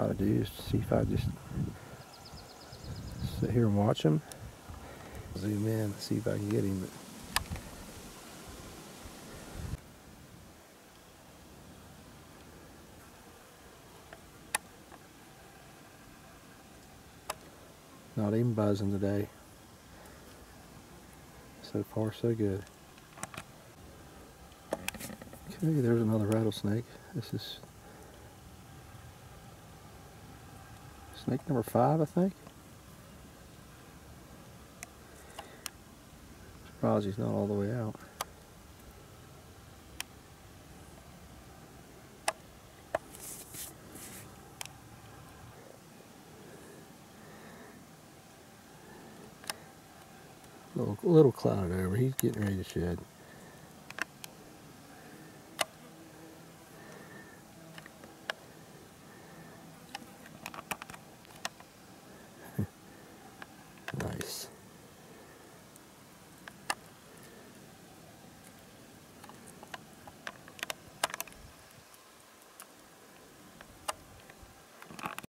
try to do is to see if I just sit here and watch him. Zoom in and see if I can get him. Not even buzzing today. So far, so good. Okay, there's another rattlesnake. This is snake number 5, I think. Surprised he's not all the way out. Little clouded over. He's getting ready to shed.